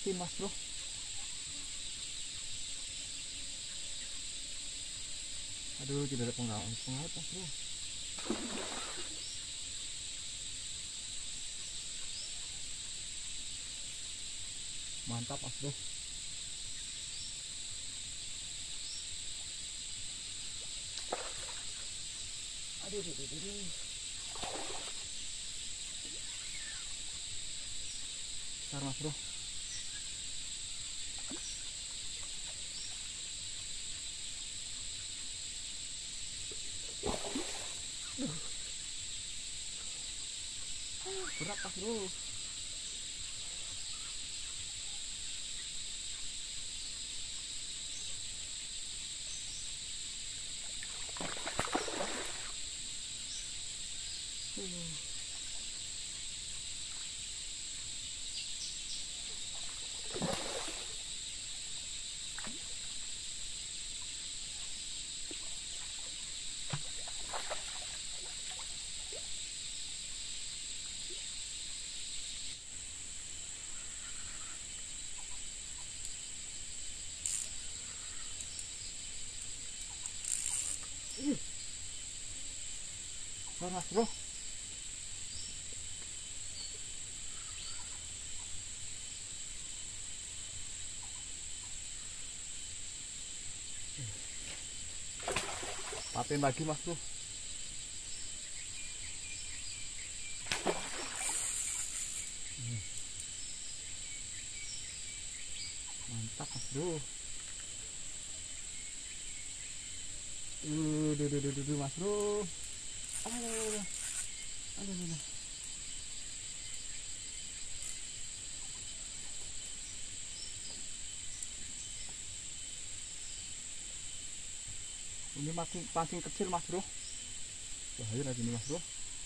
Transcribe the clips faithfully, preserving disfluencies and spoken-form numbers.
patin mas bro. Aduh, tidak ada pengawet pengawet mas bro. Mantap mas bro. Aduh, aduh, aduh, aduh. Besar mas bro. Berat mas bro. Besar mas bro. Patin lagi mas bro. Mantap mas bro. Uh, duh, duh, duh, duh, duh, mas bro. Aduh, aduh, aduh, aduh, aduh. Ini masih pancing kecil mas bro. Bahaya lagi nih mas bro.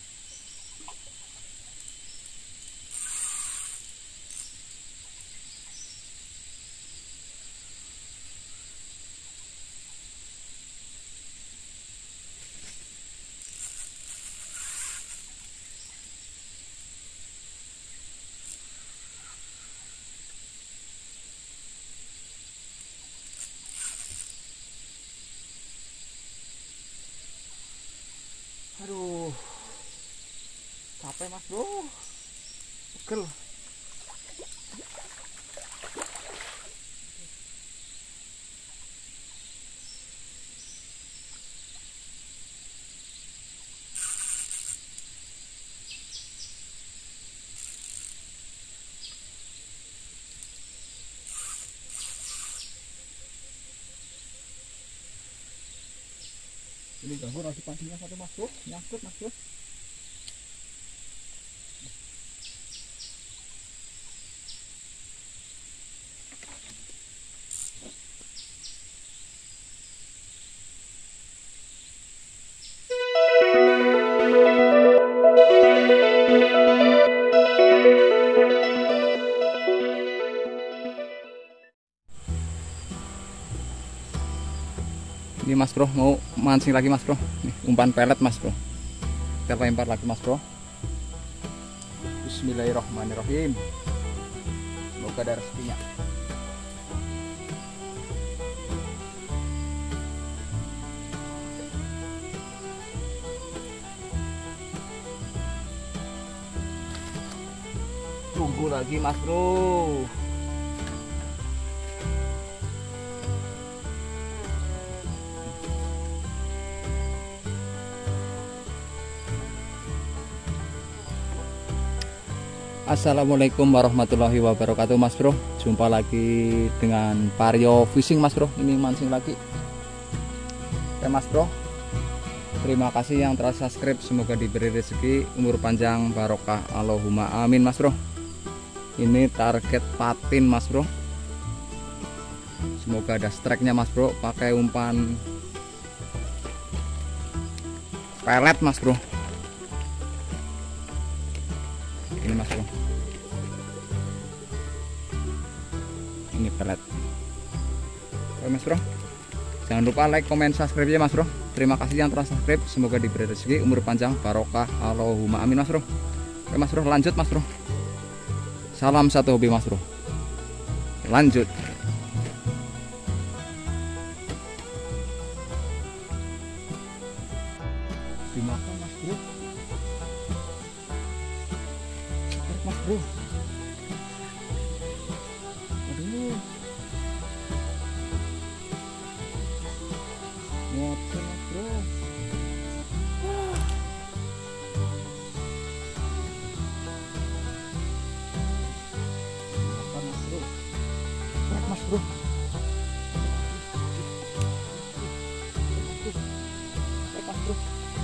Aduh, capek mas bro, pegel. Ini ganggu lagi pancingnya satu mas bro, nyangkut mas bro. Ini mas bro mau mancing lagi mas bro. Nih, umpan pelet mas bro. Kita lempar lagi mas bro. Bismillahirrahmanirrahim. Semoga ada rezekinya. Tunggu lagi mas bro. Assalamualaikum warahmatullahi wabarakatuh mas bro. Jumpa lagi dengan Vario Fishing mas bro. Ini mancing lagi. Oke mas bro, terima kasih yang telah subscribe. Semoga diberi rezeki, umur panjang, barokah, Allahumma amin mas bro. Ini target patin mas bro. Semoga ada strike-nya mas bro. Pakai umpan pelet mas bro. Ini mas bro, ini pelet. Oke mas bro, jangan lupa like, komen, subscribe ya mas bro. Terima kasih yang telah subscribe. Semoga diberi rezeki, umur panjang, barokah, Allahumma amin mas bro. Oke mas bro, lanjut mas bro. Salam satu hobi mas bro. lanjut. Dimakan mas bro, seperti mas bro. Aduh, ngoceh mas bro. Dimakan mas bro, seperti mas bro. Seperti mas bro.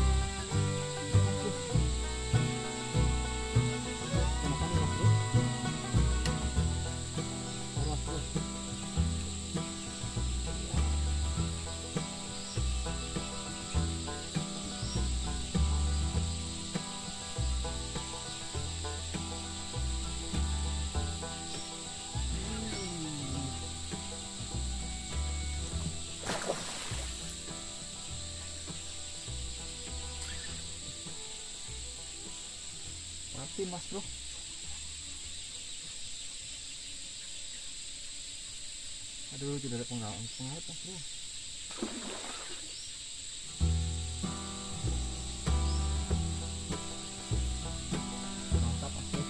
Mati mas bro. Aduh, tidak ada pengawet pengawet mas bro. Mantap mas bro.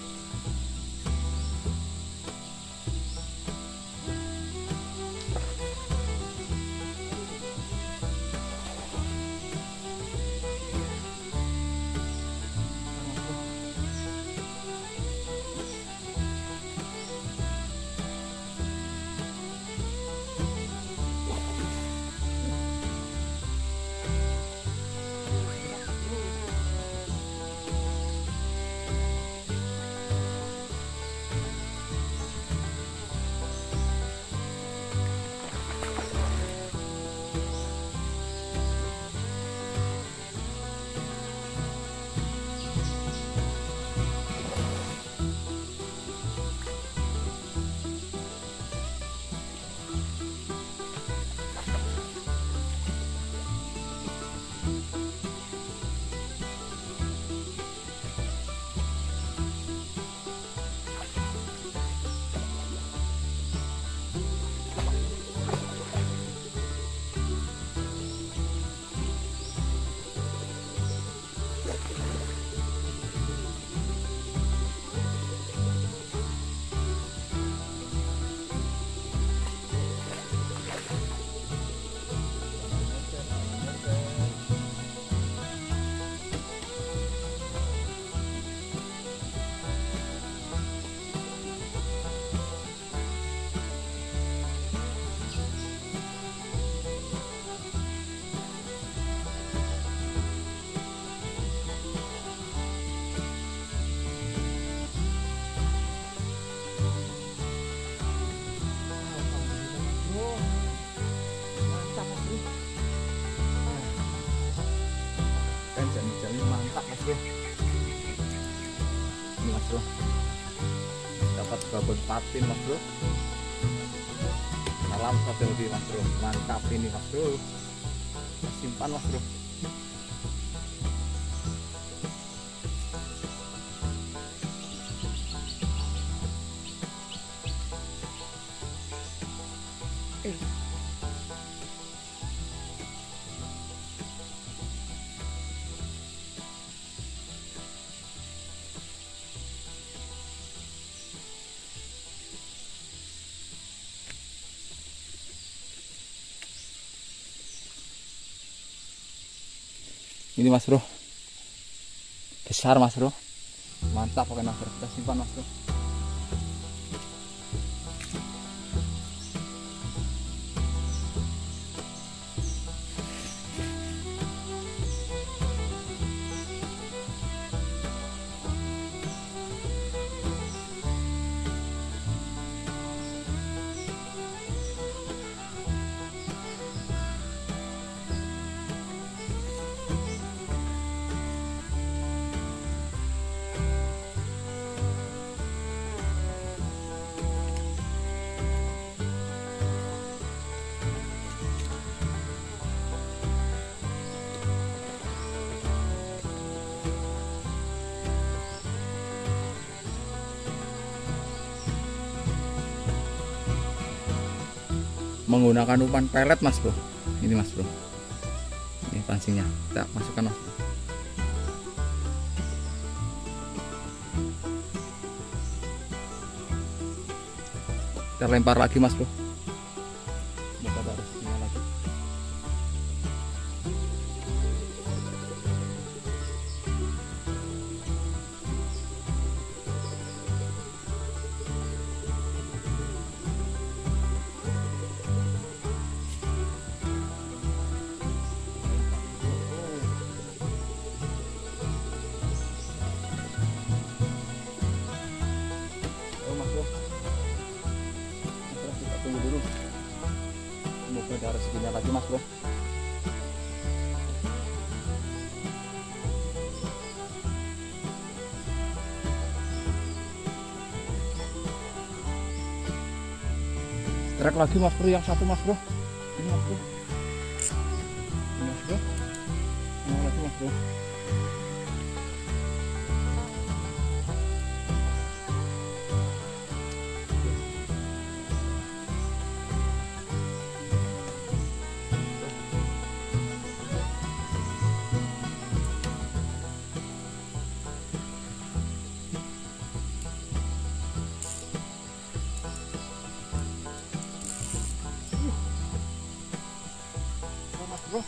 Mantap mas bro. Ini mas bro, dapat babon patin mas bro. Salam satu lebih mas bro. Mantap ini mas bro. Simpan mas bro. Eh. Ini mas bro, besar mas bro, mantap pakai mas bro. Kita simpan mas bro. menggunakan umpan pelet mas bro. Ini mas bro, ini pancingnya kita masukkan mas bro. Kita lempar lagi mas bro. Semoga ada rezekinya lagi. Oh mas bro, kita tunggu dulu. Semoga ada rezekinya lagi mas bro. Strike lagi mas bro, yang satu mas bro. Ini mas bro. Ini mas bro. Ini lagi mas bro. Bro,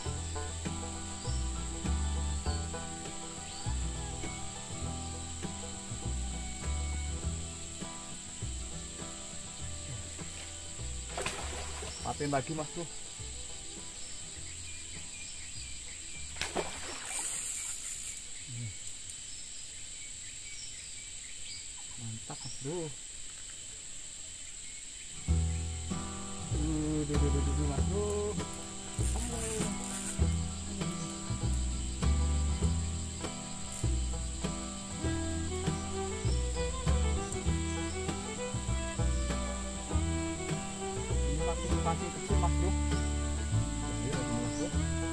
patin lagi mas bro. Mantap mas bro. Duh, duh, duh, duh, duh, mas bro. Pancing kecil mas bro. Ini lagi mas bro.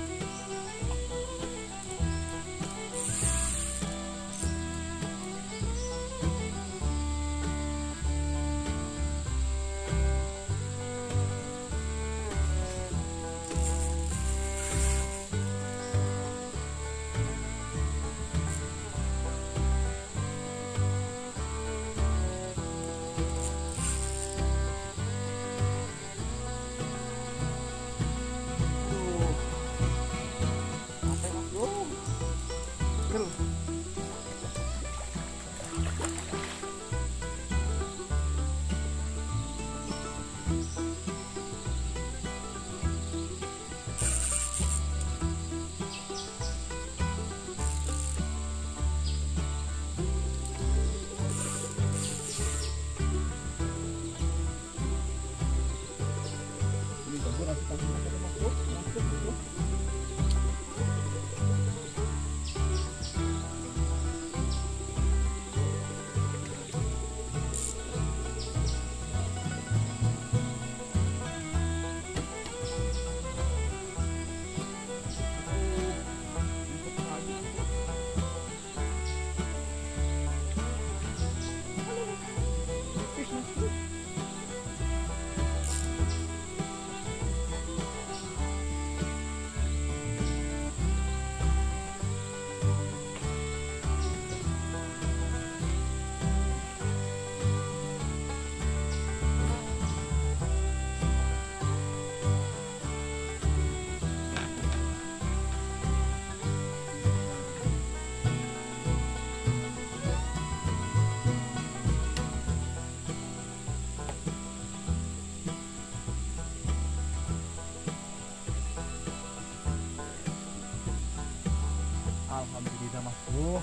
Alhamdulillah mas bro,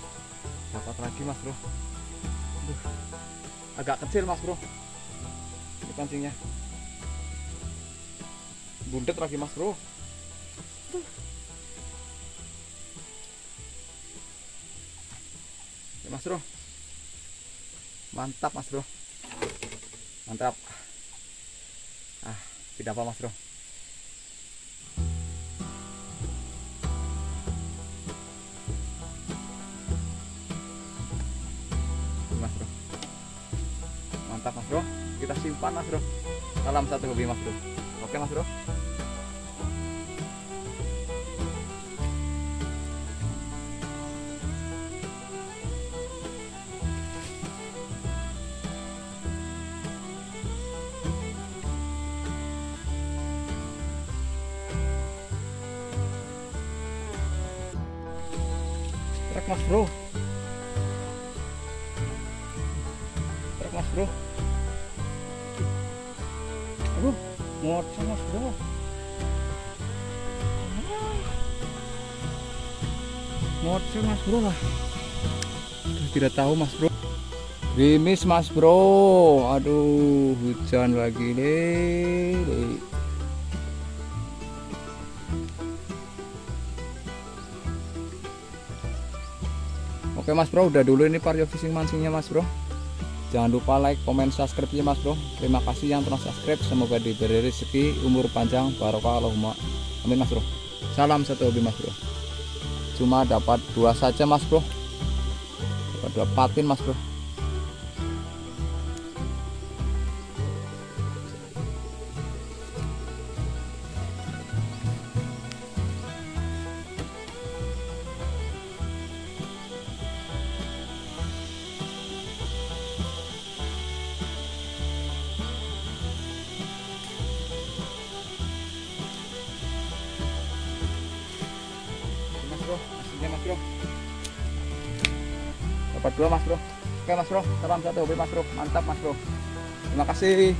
dapat lagi mas bro. Aduh, agak kecil mas bro ini pancingnya, bundet lagi mas bro. Aduh. Ya, mas bro, mantap mas bro, mantap. Ah, tidak apa mas bro. Mas bro, mantap mas bro, kita simpan mas bro. Salam satu hobi Mas Bro. Oke Mas Bro. Trek Mas Bro. Trek Mas Bro. Aduh, ngoceh Mas Bro. Ngoceh Mas Bro lah. Aduh, tidak tahu Mas Bro. Gerimis Mas Bro. Aduh, hujan lagi nih. Oke Mas Bro, udah dulu ini Vario Fishing mancingnya Mas Bro. Jangan lupa like, komen, subscribe ya Mas Bro. Terima kasih yang telah subscribe. Semoga diberi rezeki, umur panjang, barokah Allahumma amin Mas Bro. Salam satu hobi Mas Bro. Cuma dapat dua saja Mas Bro. Dapat dua patin Mas Bro. Hasilnya Mas Bro, dapat dua Mas Bro. Oke Mas Bro, salam satu hobi Mas Bro, mantap Mas Bro, terima kasih.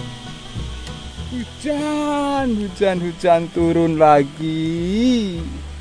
Hujan, hujan, hujan turun lagi.